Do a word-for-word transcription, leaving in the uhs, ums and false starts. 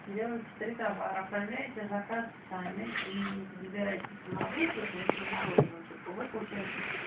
делайте три товара, оформляете заказ сами и забираете самовыпуск, если вы должны, вы получаете